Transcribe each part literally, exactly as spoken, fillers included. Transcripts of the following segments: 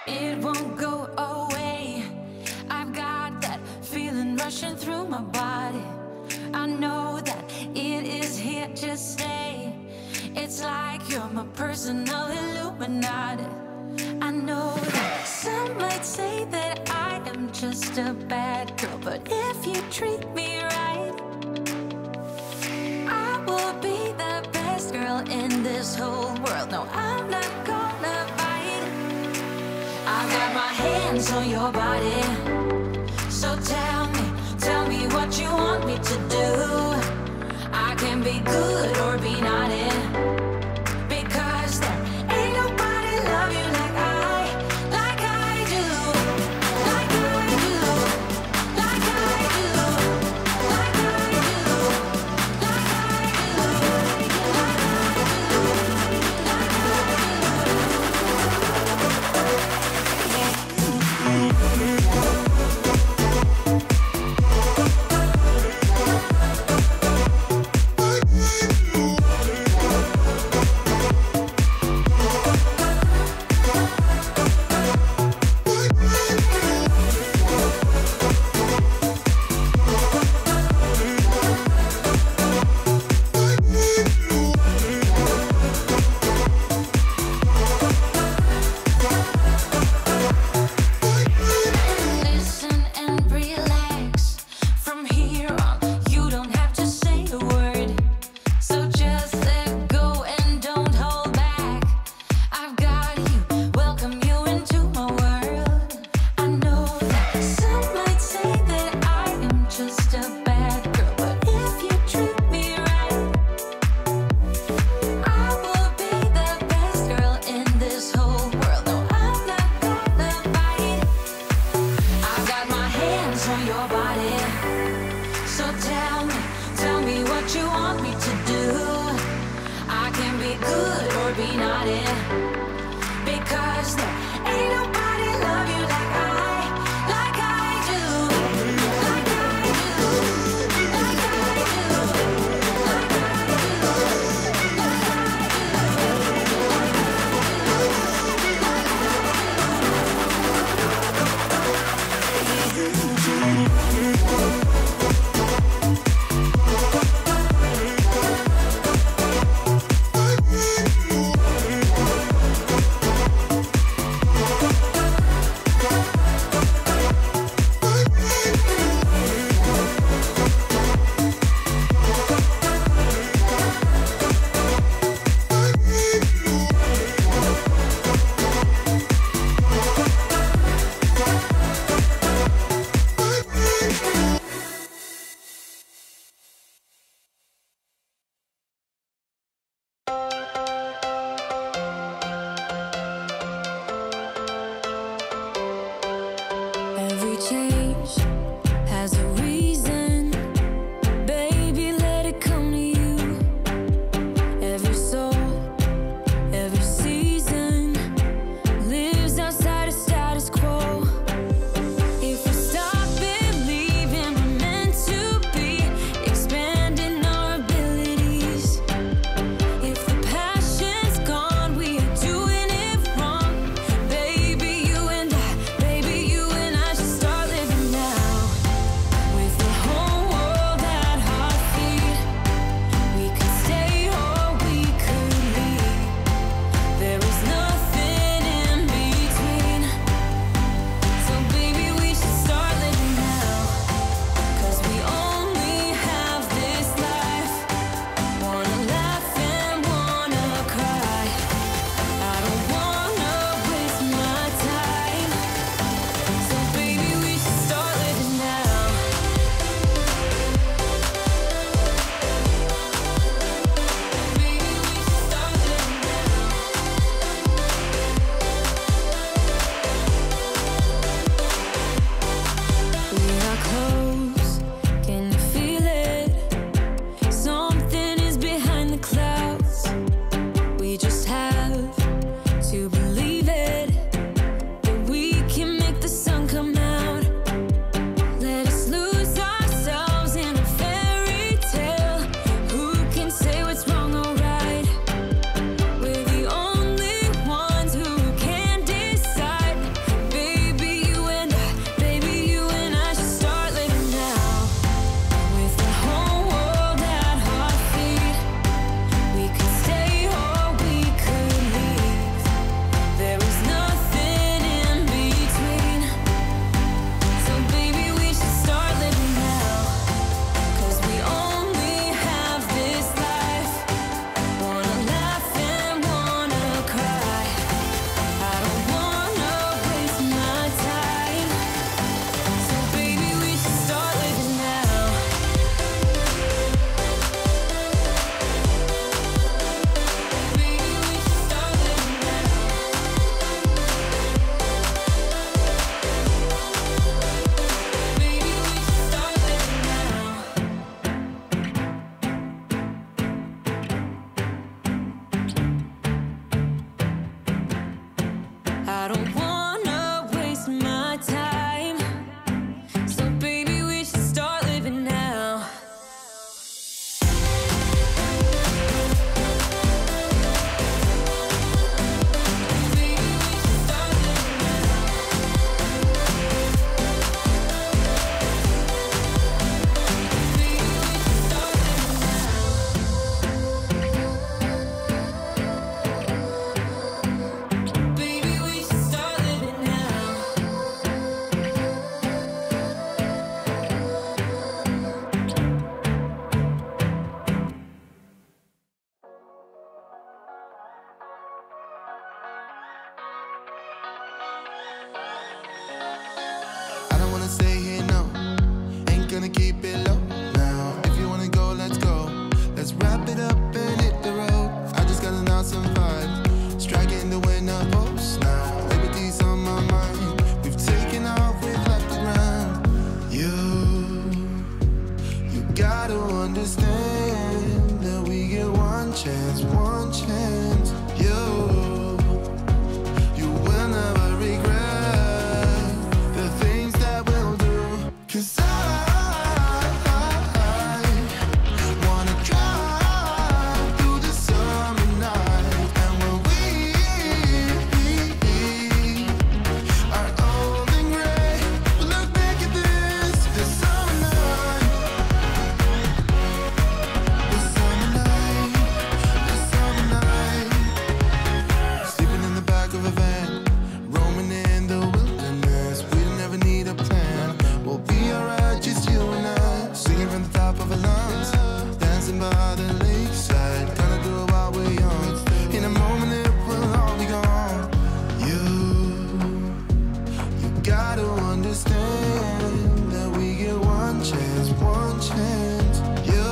It won't go away. I've got that feeling rushing through my body. I know that it is here to stay. It's like you're my personal Illuminati. I know that some might say that I am just a bad girl, but if you treat me right, I will be the best girl in this whole world. No, I'm not gonna bite. I've got my hands on your body. So tell me, tell me what you want me to do. I can be good or be naughty, because there ain't nobody love you like I, like I do, like I do, like I do, like I do, like I do, like Baby, you and I should start living now. gotta understand that we get one chance, one chance. You,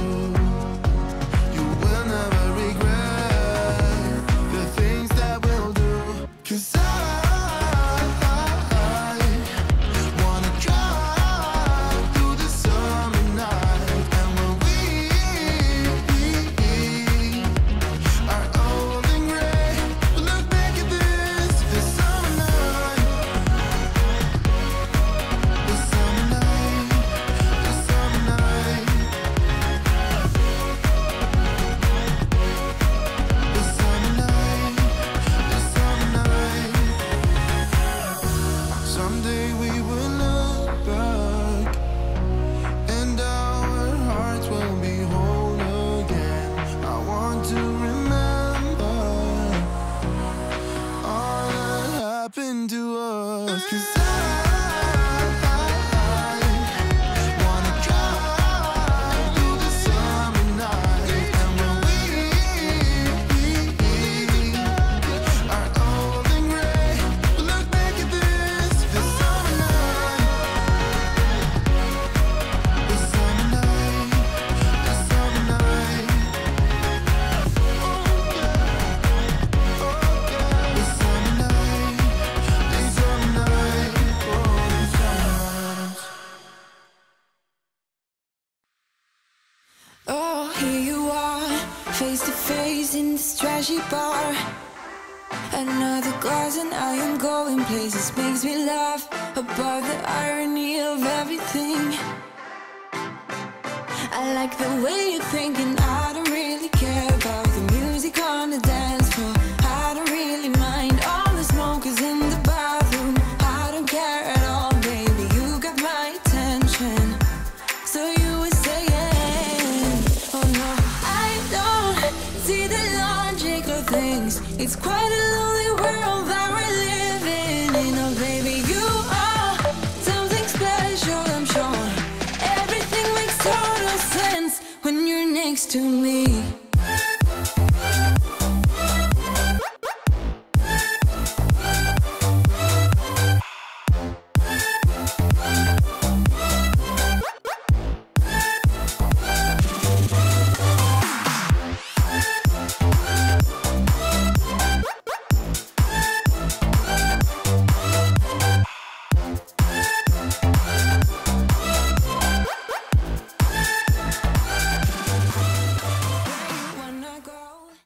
you will never regret the things that we'll do. 'Cause I to us. 'Cause I, I wanna drive through the summer night. And when we are old and gray, we'll look back at this, the summer night, the summer night, the summer night. Oh yeah, oh yeah, the summer night. Oh, here you are, face to face in this trashy bar. Another glass and I am going places. Makes me laugh about the irony of everything. I like the way you're thinking. I don't really care about the music on the dance floor. I don't really mind all the smokers in the bathroom. I don't care at all, baby, you got my attention. So you were saying, oh no, I don't see the logic of things. It's quite a lonely world that we're living in. Oh baby, you are something special, I'm sure. Everything makes total sense when you're next to me.